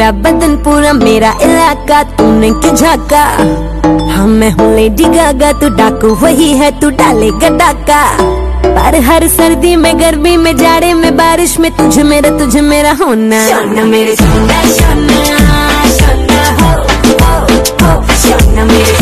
तेरा बदन पूरा मेरा इलाका, तूने क्यों झाका? हाँ मैं हूँ लेडी गागा, तू डाकू वही है, तू डालेगा डाका। पर हर सर्दी में, गर्मी में, जाड़े में, बारिश में तुझे मेरा होना। शोना मेरे शोना, शोना शोना हो, हो, हो, शोना मेरे